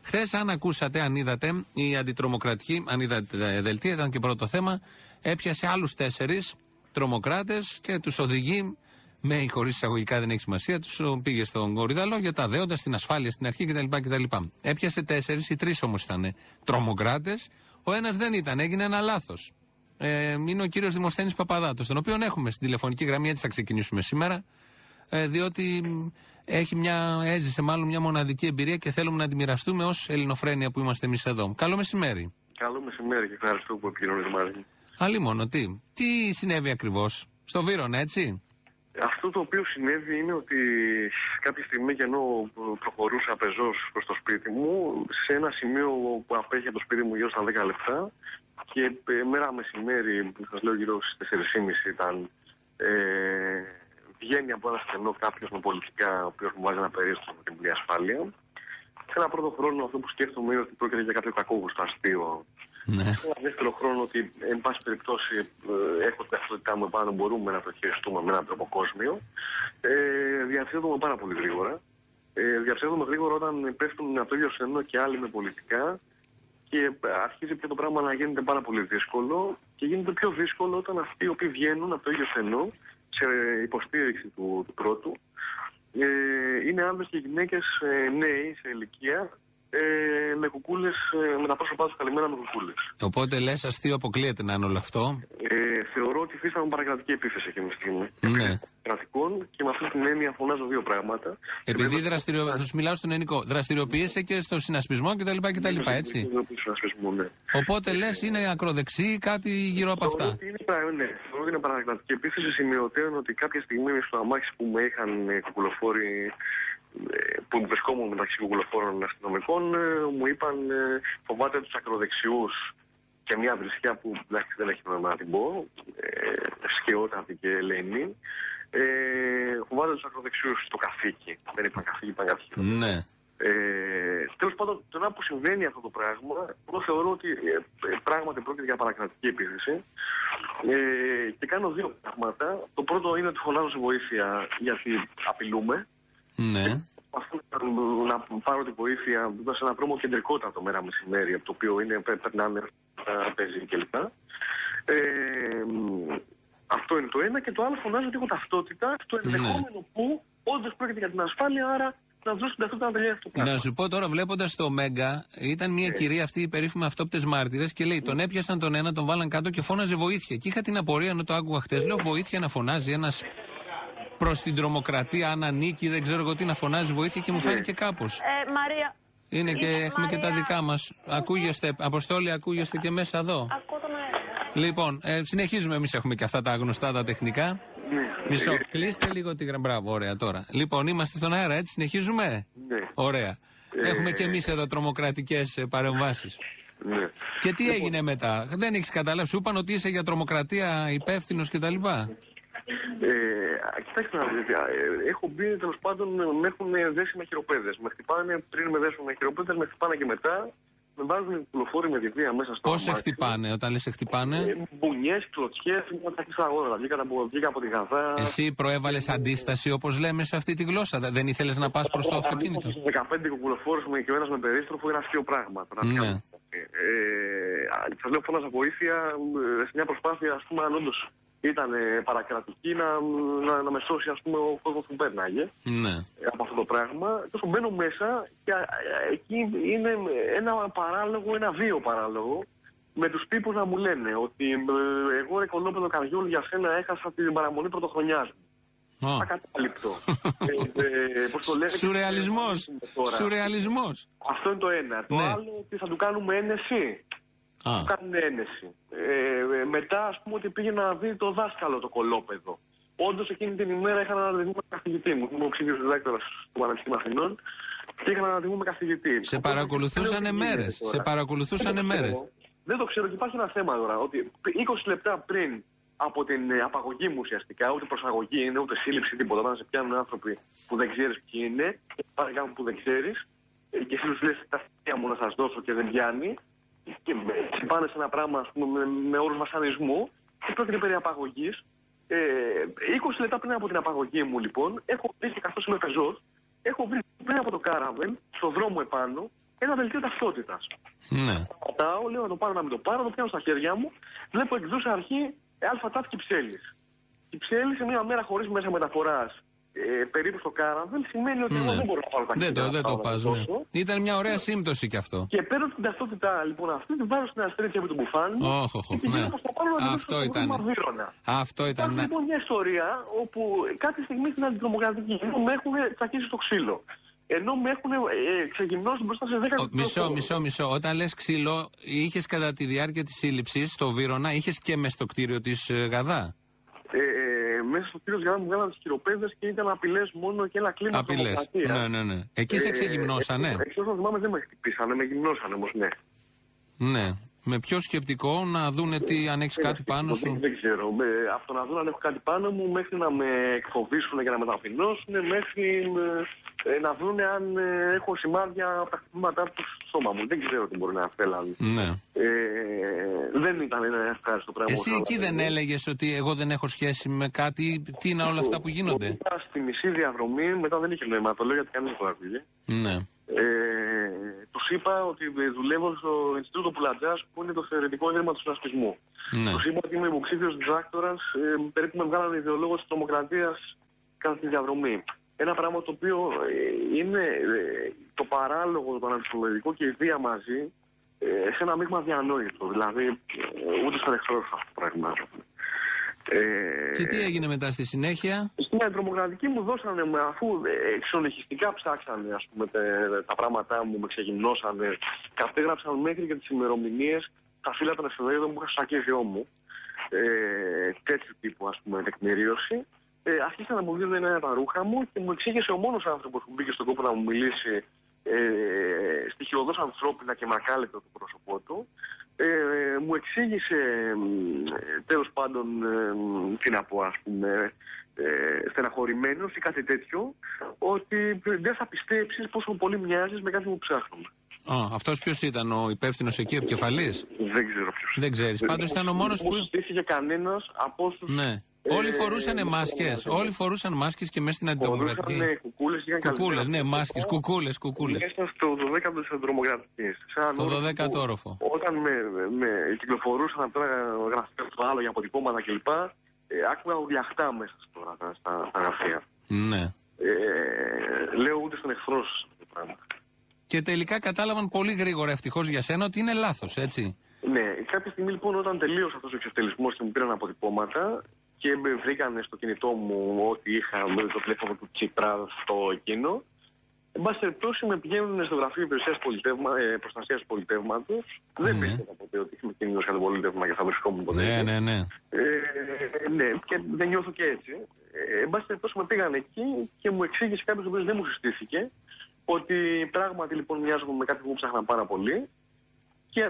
Χθες, αν ακούσατε, αν είδατε, η αντιτρομοκρατική, αν είδατε δελτία, ήταν και πρώτο θέμα, έπιασε άλλους 4 τρομοκράτες και τους οδηγεί, με ή χωρίς εισαγωγικά δεν έχει σημασία, τους πήγε στον Κορυδαλό για τα δέοντα, στην ασφάλεια στην αρχή κτλ. Έπιασε 4, οι 3 όμως ήταν τρομοκράτες, ο ένας δεν ήταν, έγινε ένα λάθος. Είναι ο κύριος Δημοσθένης Παπαδάτος, τον οποίον έχουμε στην τηλεφωνική γραμμή, έτσι θα ξεκινήσουμε σήμερα, διότι έζησε μάλλον μια μοναδική εμπειρία και θέλουμε να τη μοιραστούμε ως Ελληνοφρένεια που είμαστε εμείς εδώ. Καλό μεσημέρι. Καλό μεσημέρι και ευχαριστώ που επικοινωνείτε μαζί μου. Αλλήμον, τι συνέβη ακριβώς στο Βύρωνα, έτσι? Αυτό το οποίο συνέβη είναι ότι κάποια στιγμή, και ενώ προχωρούσα πεζός προς το σπίτι μου, σε ένα σημείο που απέχει από το σπίτι μου γύρω στα 10 λεπτά, και μέρα μεσημέρι, σας λέω γύρω στις 4:30 ήταν, βγαίνει από ένα στενό κάποιος με πολιτικά, ο οποίος μου βάζει ένα περίστροφο με την πλήρη ασφάλεια. Σε ένα πρώτο χρόνο αυτό που σκέφτομαι είναι ότι πρόκειται για κάποιο κακόγουστο αστείο. Ναι. Σε ένα δεύτερο χρόνο ότι, εν πάση περιπτώσει, έχω την ταυτότητά μου επάνω, μπορούμε να το χειριστούμε με έναν τρόπο κόσμιο. Διαψεύδομαι πάρα πολύ γρήγορα. Διαψεύδομαι γρήγορα όταν πέφτουν από το ίδιο στενό και άλλοι με πολιτικά, και αρχίζει πια το πράγμα να γίνεται πάρα πολύ δύσκολο, και γίνεται πιο δύσκολο όταν αυτοί οι οποίοι βγαίνουν από το ίδιο στενό σε υποστήριξη του πρώτου είναι άνδρες και γυναίκες νέοι σε ηλικία, με κουκούλες, με τα πρόσωπά τους καλυμμένα με κουκούλες. Οπότε λες αστείο αποκλείεται να είναι όλο αυτό. Θεωρώ ότι υφίσταμαι παρακρατική επίθεση εκείνη τη στιγμή. Ναι. Κρατικών, και με αυτή την έννοια φωνάζω 2 πράγματα. Επειδή θα σου μιλάω στον ελληνικό, δραστηριοποιείσαι και στο συνασπισμό κτλ. Έτσι. Ναι. Οπότε λες είναι ακροδεξί, κάτι γύρω από αυτά. Θεωρώ ότι είναι παρακρατική επίθεση, σημειωτέων ότι κάποια στιγμή στο αμάξι που με είχαν κουκουλοφόροι, που βρισκόμουν μεταξύ κουκουλοφόρων αστυνομικών, μου είπαν φοβάται τους ακροδεξιούς, και μια βρισιά που δεν έχει νόημα να την πω, σκαιότατη και ελένη. Φοβάται τους ακροδεξιούς στο καθήκη. Δεν είπαν καθήκη, είπαν καθήκη. Ναι. Τέλος πάντων, τώρα που συμβαίνει αυτό το πράγμα, εγώ θεωρώ ότι πράγματι πρόκειται για παρακρατική επίθεση, και κάνω 2 πράγματα. Το πρώτο είναι ότι φωνάζω σε βοήθεια γιατί απειλούμε. Ναι. Αυτό να πάρω τη βοήθεια σε ένα δρόμο κεντρικότατο μέρα μεσημέρι, από το οποίο περνάνε παίζει κλπ. Αυτό είναι το ένα. Και το άλλο, φωνάζω ότι έχω ταυτότητα στο ενδεχόμενο που όντως πρόκειται για την ασφάλεια, άρα να δώσω την ταυτότητα να τελειώσει αυτό το πράγμα. Να σου πω τώρα, βλέποντας το Μέγκα, ήταν μια κυρία αυτή, η περίφημη αυτόπτες μάρτυρες, και λέει: τον έπιασαν τον ένα, τον βάλαν κάτω και φώναζε βοήθεια. Και είχα την απορία, να το άκουγα χτες, λέω: βοήθεια να φωνάζει ένας προς την τρομοκρατία, αν ανήκει, δεν ξέρω εγώ τι, να φωνάζει βοήθεια, και μου φάνηκε κάπως. Μαρία. Είναι και έχουμε και τα δικά μας. Ακούγεστε, Αποστόλη, ακούγεστε και μέσα εδώ. Ακούω τον αέρα. Λοιπόν, συνεχίζουμε, εμείς έχουμε και αυτά τα γνωστά τα τεχνικά. Μισό, κλείστε λίγο τη γραμμή. Μπράβο, ωραία τώρα. Λοιπόν, είμαστε στον αέρα, έτσι, συνεχίζουμε. Ναι. Ωραία. Έχουμε και εμείς εδώ τρομοκρατικές παρεμβάσεις. Ναι. Και τι έγινε μετά? Δεν έχεις καταλάβει, σου είπαν ότι είσαι για τρομοκρατία υπεύθυνος κτλ. Κοιτάξτε να δείτε, έχω μπει, τέλος πάντων, με έχουν δέσει με χειροπέδες. Με χτυπάνε, πριν με δέσουν με χειροπέδες, με χτυπάνε και μετά. Με βάζουν κυκλοφόροι με τη βία μέσα στο Πώς σε χτυπάνε, όταν λες σε χτυπάνε? Μπουνιές, κλωτσιές, τα αγώνα. Βγήκα από τη Γαδά. Εσύ προέβαλες αντίσταση, όπως λέμε, σε αυτή τη γλώσσα? Δεν ήθελες να πας προς το αυτοκίνητο? 15 κουκουλοφόρους και ο ένας με περίστροφο, είναι αστείο πράγμα. Ναι. Σας λέω, φώναζα βοήθεια σε μια προσπάθεια, ας πούμε, αν όντως ήταν παρακρατική, να με σώσει, ας πούμε, ο κόσμος που πέρναγε. Ναι. Από αυτό το πράγμα. Τόσο μπαίνω μέσα και εκεί είναι ένα παράλογο, ένα βίο παράλογο, με τους τύπους να μου λένε ότι εγώ, ρε κολόπεδο Καριόλ, για σένα έχασα την παραμονή πρωτοχρονιάς μου. Ακατάληπτο. Σουρεαλισμός. Σουρεαλισμός. Αυτό είναι το ένα. Το άλλο, ότι θα του κάνουμε ένεση. Του κάνουν ένεση. Μετά, ας πούμε, ότι πήγε να δει το δάσκαλο το κολόπεδο. Όντως, εκείνη την ημέρα είχα ένα ραντεβού με καθηγητή μου. Ήμουν ο ψήφιος διδάκτορας του Πανεπιστημίου Αθηνών και είχα ένα ραντεβού με καθηγητή. Σε παρακολουθούσανε μέρες. Σε παρακολουθούσανε μέρες. Δεν το ξέρω, και υπάρχει ένα θέμα τώρα. Ότι 20 λεπτά πριν από την απαγωγή μου, ουσιαστικά, ούτε προσαγωγή είναι, ούτε σύλληψη, τίποτα. Όταν σε πιάνουν άνθρωποι που δεν ξέρεις ποιοι είναι, και πάνε κάποιον που δεν ξέρεις, και εσύ τους λες τα στοιχεία μου να σας δώσω και δεν πιάνει, και πάνε σε ένα πράγμα, ας πούμε, με όρους βασανισμού, και πρόκειται περί απαγωγής. 20 λεπτά πριν από την απαγωγή μου, λοιπόν, έχω βρει, και καθώς είμαι πεζός, έχω βρει πριν από το Κάραβελ, στον δρόμο επάνω, ένα δελτίο ταυτότητας. Ναι. Πατάω, λέω να το πάρω, να μην το πάρω, το πιάνω στα χέρια μου, βλέπω εκδούς αρχή ΑΤ Κυψέλης. Κυψέλη σε μια μέρα χωρίς μέσα μεταφοράς περίπου στο Κάραβελ σημαίνει ότι εγώ δεν μπορώ να πάρω ταξίδι. Δεν το πας, ναι. Ήταν μια ωραία σύμπτωση κι αυτό. Και παίρνω την ταυτότητα λοιπόν αυτή, την βάζω στην αστρίτια επί του μπουφάνι. Ναι. Αυτό ήταν. Υπάρχει λοιπόν μια ιστορία όπου κάποια στιγμή στην αντιτρομοκρατική με έχουν τσακίσει στο ξύλο. Ενώ με έχουν ξεγυμνώσει μπροστά σε 10 Μισό. Όταν λες ξύλο, είχες κατά τη διάρκεια της σύλληψης στο Βύρωνα, είχες και μες στο κτίριο της Γαδά. Μέσα στο κτίριο της Γαδά μου βγάλαν τις χειροπέδες και ήταν απειλές μόνο και ένα κλίμα τρομοκρατία. Ναι. Εκεί σε ξεγυμνώσανε. Εξ όσων θυμάμαι δεν με χτυπήσανε, με γυμνώσανε όμως, ναι. Ναι. Με ποιο σκεπτικό να δούνε αν έχεις κάτι πάνω σου. Δεν ξέρω. Από το να δουν αν έχω κάτι πάνω μου, μέχρι να με εκφοβήσουν και να με ταπεινώσουν, μέχρι να δουν αν έχω σημάδια από τα χτυπήματά του στο σώμα μου. Δεν ξέρω τι μπορεί να θέλαν. Ναι. Δεν ήταν ένα ευχάριστο πράγμα. Εσύ εκεί δεν έλεγες ότι εγώ δεν έχω σχέση με κάτι, τι είναι όλα αυτά που γίνονται. Ήμουν στη μισή διαδρομή, μετά δεν είχε νόημα. Το λέω γιατί κανείς δεν το άκουγε. Ναι. Τους είπα ότι δουλεύω στο Ινστιτούτο Πουλατζάς, που είναι το θεωρητικό ίδρυμα του συνασπισμού. Ναι. Τους είπα ότι είμαι υποψήφιος διδάκτορας, περίπου με βγάλανε ιδεολόγος της τρομοκρατίας κατά τη διαδρομή. Ένα πράγμα το οποίο είναι το παράλογο, το αναψυχολογικό και η βία μαζί, σε ένα μείγμα διανόητο. Δηλαδή, ούτε στον εχθρό αυτό το πράγμα. Και τι έγινε μετά στη συνέχεια? Στην αντιτρομοκρατική μου δώσανε, αφού εξονυχιστικά ψάξανε ας πούμε, τα πράγματά μου, με ξεγυμνώσανε, κατέγραψαν μέχρι και τις ημερομηνίες, τα φύλλα των εφημερίδων που είχα στο σακίδιο μου, τέτοιου τύπου ας πούμε τεκμηρίωση. Αρχίσαν να μου δίνουν τα ρούχα μου και μου εξήγησε ο μόνος άνθρωπος που μπήκε στον κόπο να μου μιλήσει στοιχειωδώς ανθρώπινα και μακάλεπτο το πρόσωπό του. Μου εξήγησε τέλος πάντων τι να πω ας πούμε στεναχωρημένος ή κάτι τέτοιο, ότι δεν θα πιστέψεις πόσο πολύ μοιάζεις με κάτι που ψάχνουμε. Αυτός ποιος ήταν, ο υπεύθυνος εκεί, ο επικεφαλής? Δεν ξέρω ποιος. Δεν ξέρεις, πάντως ήταν ο μόνος που... Δεν στήθηκε κανένας από όσους... Ναι. Όλοι φορούσαν μάσκες. Όλοι φορούσαν μάσκες και μέσα στην αντιτρομοκρατική. Φορούσαν κουκούλες, ναι, μάσκες, κουκούλες. Μέσα στο 12ο της αντιτρομοκρατικής. Στο 12ο όροφο. Όταν με κυκλοφορούσαν από τώρα γραφεία στο άλλο για αποτυπώματα κλπ. Άκουγα ουριαχτά μέσα στα γραφεία. Ναι. Λέω ούτε στον εχθρό σας αυτό το πράγμα. Και τελικά κατάλαβαν πολύ γρήγορα, ευτυχώς για σένα, ότι είναι λάθος, έτσι. Ναι, κάποια στιγμή λοιπόν όταν τελείωσε αυτός ο εξευτελισμός και μου πήραν αποτυπώματα και βρήκαν στο κινητό μου ότι είχα με το τηλέφωνο του Τσίπρα στο εκείνο, εν πάση περιπτώσει με πηγαίνουν στο γραφείο υπηρεσίας προστασίας πολιτεύματος. Δεν πίστευα ποτέ ότι είμαι κίνδυνος για το πολίτευμα και θα βρισκόμουν ποτέ. Ναι. Ναι, και δεν νιώθω και έτσι. Εν πάση περιπτώσει με πήγαν εκεί και μου εξήγησε κάποιος ο οποίος δεν μου συστήθηκε ότι πράγματι λοιπόν μοιάζομαι με κάτι που ψάχνα πάρα πολύ. Και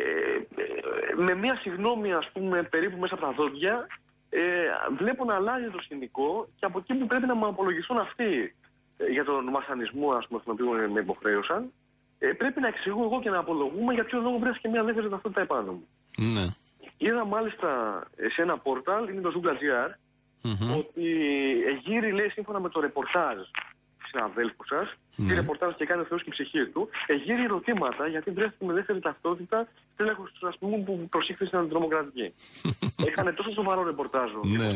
με μια συγγνώμη ας πούμε περίπου μέσα από τα δόντια βλέπω να αλλάζει το σκηνικό και από εκεί που πρέπει να μου απολογιστούν αυτοί για τον βασανισμό ας πούμε στον οποίο με υποχρέωσαν, πρέπει να εξηγώ εγώ και να απολογούμε για ποιο λόγο βρέθηκε μια δεύτερη ταυτότητα επάνω μου. Ναι. Είδα μάλιστα σε ένα πόρταλ, είναι το Zoom.gr, ότι γύρει λέει σύμφωνα με το ρεπορτάζ συναδέλφου σας, τι ρεπορτάζ και κάνει ο Θεός και η ψυχή του, γύρει ερωτήματα γιατί βρέθηκε με δεύτερη ταυτότητα στέλεχος του συνασπισμού που προσήχθη στην αντιτρομοκρατική. Έκανε τόσο σοβαρό ρεπορτάζ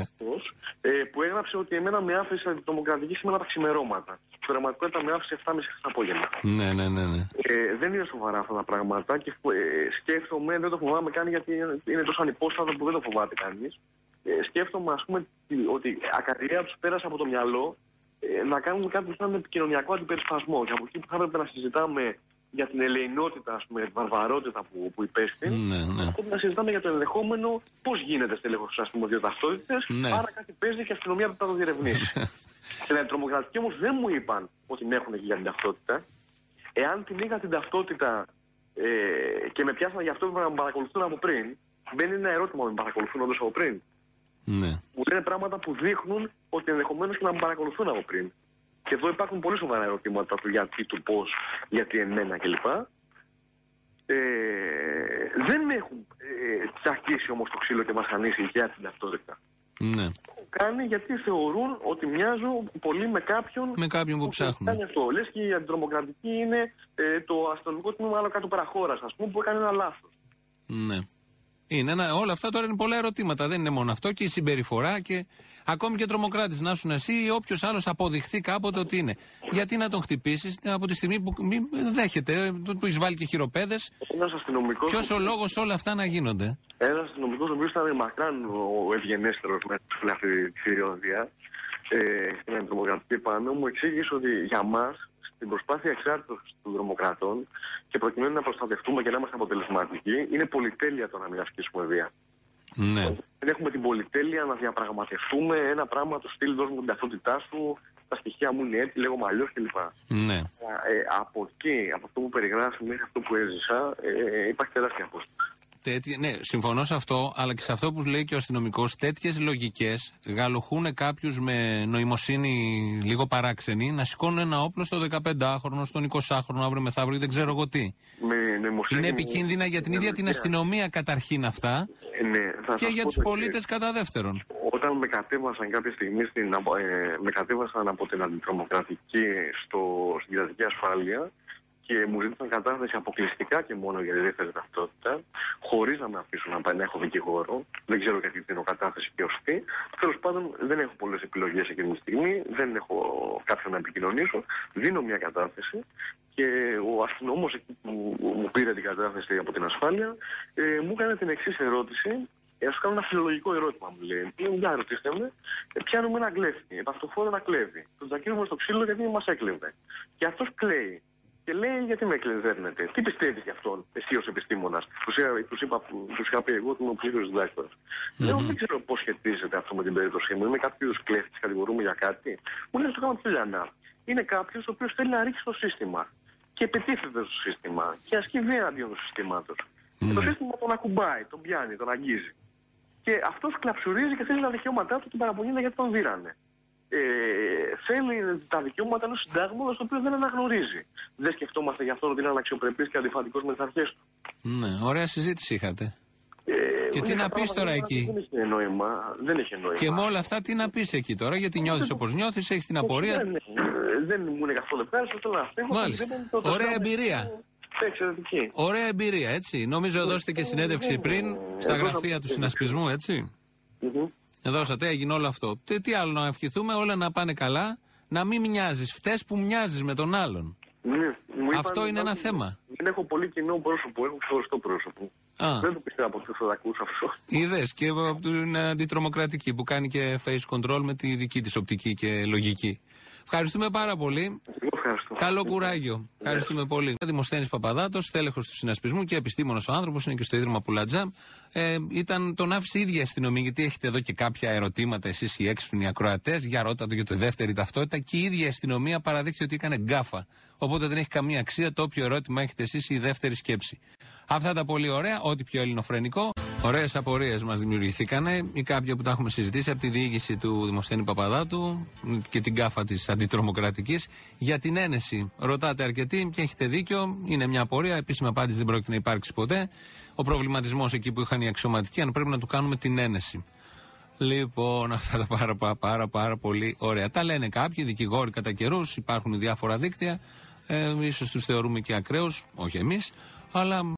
που έγραψε ότι εμένα με άφησε αντιτρομοκρατική σήμερα τα ξημερώματα. Στην πραγματικότητα με άφησε 7.30 το απόγευμα. Ναι. Δεν είναι σοβαρά αυτά τα πράγματα και σκέφτομαι, δεν το φοβάμαι καν γιατί είναι τόσο ανυπόστατο που δεν το φοβάται κανείς. Σκέφτομαι ας πούμε ότι ακαριέα τους πέρασε από το μυαλό να κάνουμε κάτι που θα είναι επικοινωνιακό αντιπερισπασμό. Και από εκεί που θα έπρεπε να συζητάμε για την ελεηνότητα, ας πούμε, την βαρβαρότητα που υπέστη, πρέπει να συζητάμε για το ενδεχόμενο πώς γίνεται στέλεχος, ας πούμε, δύο ταυτότητες. Άρα κάτι παίζει και η αστυνομία πρέπει να το διερευνήσει. Στην αντιτρομοκρατική όμως δεν μου είπαν ότι με έχουν εκεί για την ταυτότητα. Εάν την είχα την ταυτότητα και με πιάσανε για αυτό που να με παρακολουθούν από πριν, μπαίνει ένα ερώτημα, με παρακολουθούν όντως από πριν. Ναι. Μου λένε πράγματα που δείχνουν ότι ενδεχομένως και να με παρακολουθούν από πριν. Και εδώ υπάρχουν πολύ σοβαρά ερωτήματα του γιατί, του πώς, γιατί εμένα κλπ. Δεν με έχουν τσακίσει όμως το ξύλο και βασανίσει για την ταυτότητα. Ναι. κάνει γιατί θεωρούν ότι μοιάζω πολύ με κάποιον που ψάχνουν. Κάνει αυτό. Λες και η αντιτρομοκρατική είναι το αστυνομικό τμήμα άλλο κάτω παραχώρας, ας πούμε, που έκανε ένα λάθος. Ναι. Όλα αυτά τώρα είναι πολλά ερωτήματα. Δεν είναι μόνο αυτό, και η συμπεριφορά και ακόμη και τρομοκράτης να ήσουν εσύ ή όποιος άλλος αποδειχθεί κάποτε ότι είναι. Γιατί να τον χτυπήσεις από τη στιγμή που δέχεται, που εισβάλλει και χειροπέδες. Ποιος ο λόγος όλα αυτά να γίνονται? Ένας αστυνομικός, ο οποίος ήταν μακράν ο ευγενέστερος μέσα στην αυτή τη θηριώδεια, στην αντιτρομοκρατική πάνω, μου εξήγησε ότι για μας, στην προσπάθεια εξάρτησης των τρομοκρατών και προκειμένου να προστατευτούμε και να είμαστε αποτελεσματικοί, είναι πολυτέλεια το να μην ασκήσουμε βία. Ναι. Δεν έχουμε την πολυτέλεια να διαπραγματευτούμε ένα πράγμα του στυλ, δώσ' μου την ταυτότητά σου, τα στοιχεία μου είναι έτσι, λέγομαι αλλιώς κλπ. Ναι. Από εκεί, από αυτό που περιγράφει μέχρι αυτό που έζησα, υπάρχει τεράστια απόσταση. Ναι, συμφωνώ σε αυτό, αλλά και σε αυτό που λέει και ο αστυνομικός, τέτοιες λογικές γαλοχούν κάποιους με νοημοσύνη λίγο παράξενη να σηκώνουν ένα όπλο στο 15χρονο, στον 20χρονο, αύριο μεθαύριο, δεν ξέρω εγώ τι. Είναι επικίνδυνα για την ίδια την αστυνομία καταρχήν αυτά, ναι, και για τους πολίτες κατά δεύτερον. Όταν με κατέβασαν κάποια στιγμή με κατέβασαν από την αντιτρομοκρατική στην κρατική ασφάλεια, και μου ζήτησαν κατάθεση αποκλειστικά και μόνο για τη δεύτερη ταυτότητα, χωρίς να με αφήσουν να έχω δικηγόρο. Δεν ξέρω γιατί δίνω κατάθεση και ως τι. Τέλος πάντων, δεν έχω πολλές επιλογές εκείνη τη στιγμή, δεν έχω κάποιον να επικοινωνήσω. Δίνω μια κατάθεση και ο αστυνόμος εκεί που μου πήρε την κατάθεση από την ασφάλεια μου έκανε την εξής ερώτηση. Σου κάνω ένα φιλολογικό ερώτημα, μου λέει. Για ρωτήστε με, πιάνουμε ένα κλέφτη, επαυτοφόρο ένα κλέβει. Τον τσακίζουμε στο ξύλο γιατί μας έκλεβε. Και αυτός κλαίει. Και λέει, γιατί με εκλενδέρνετε, τι πιστεύεις γι' αυτόν, εσύ ως επιστήμονας? Τους είχα πει εγώ ότι είμαι ο πλήρως διδάκτορας. Λέω, δεν ξέρω πώς σχετίζεται αυτό με την περίπτωσή μου. Είμαι κάποιος κλέφτης, κατηγορούμε για κάτι. Μου λέει, το κάνω πιο λιανά. Είναι κάποιος ο οποίος θέλει να ρίξει το σύστημα. Και επιτίθεται στο σύστημα. Και ασκεί βία αντίον του συστήματος. Και το σύστημα τον ακουμπάει, τον πιάνει, τον αγγίζει. Και αυτός κλαψουρίζει και θέλει τα δικαιώματά του και παραπονιέται γιατί τον δίρανε. Θέλει τα δικαιώματα ενός συντάγματος το οποίο δεν αναγνωρίζει. Δεν σκεφτόμαστε γι' αυτό ότι είναι αναξιοπρεπής και αντιφατικός με τις αρχές του. Ναι, ωραία συζήτηση είχατε. Και τι να πεις τώρα εκεί? Δεν έχει νόημα. Και με όλα αυτά τι να πεις εκεί τώρα, γιατί νιώθεις όπως νιώθεις, έχεις την απορία. Δεν μου είναι καθόλου ευχάριστο, θέλω να φύγω. Μάλιστα. Ωραία εμπειρία. Εξαιρετική. Ωραία εμπειρία, έτσι. Νομίζω δώσετε και συνέντευξη πριν στα γραφεία του συνασπισμού, έτσι. Δώσατε, έγινε όλο αυτό. Τι άλλο να ευχηθούμε, όλα να πάνε καλά, να μην μοιάζεις. Φταίς που μοιάζεις με τον άλλον. Ναι, αυτό είναι ένα θέμα. Δεν έχω πολύ κοινό πρόσωπο, έχω ξεχωριστό πρόσωπο. Δεν το πιστεύω από αυτό, θα το ακούσω αυτό. Είδες, και από την αντιτρομοκρατική που κάνει και face control με τη δική της οπτική και λογική. Ευχαριστούμε πάρα πολύ. Ευχαριστώ. Καλό κουράγιο. Ευχαριστούμε πολύ. Δημοσθένης Παπαδάτος, τέλεχος του συνασπισμού και επιστήμονος ο άνθρωπος, είναι και στο Ίδρυμα Πουλατζά. Τον άφησε η ίδια αστυνομία, γιατί έχετε εδώ και κάποια ερωτήματα εσείς οι έξυπνοι ακροατές, για ρώτα το για τη δεύτερη ταυτότητα, και η ίδια αστυνομία παραδείξει ότι έκανε γκάφα. Οπότε δεν έχει καμία αξία το όποιο ερώτημα έχετε εσείς ή η δεύτερη σκέψη. Αυτά τα πολύ ωραία, ό,τι πιο ελληνοφρενικό. Ωραίες απορίες μας δημιουργηθήκανε, ή κάποια που τα έχουμε συζητήσει από τη διοίκηση του Δημοσθένη Παπαδάτου και την γκάφα της αντιτρομοκρατικής για την ένεση. Ρωτάτε αρκετοί και έχετε δίκιο, είναι μια απορία, επίσημη απάντηση δεν πρόκειται να υπάρξει ποτέ. Ο προβληματισμός εκεί που είχαν οι αξιωματικοί, αν πρέπει να του κάνουμε την ένεση. Λοιπόν, αυτά τα πάρα πολύ ωραία. Τα λένε κάποιοι δικηγόροι κατά καιρούς, υπάρχουν διάφορα δίκτυα, ίσως τους θεωρούμε και ακραίους, όχι εμείς, αλλά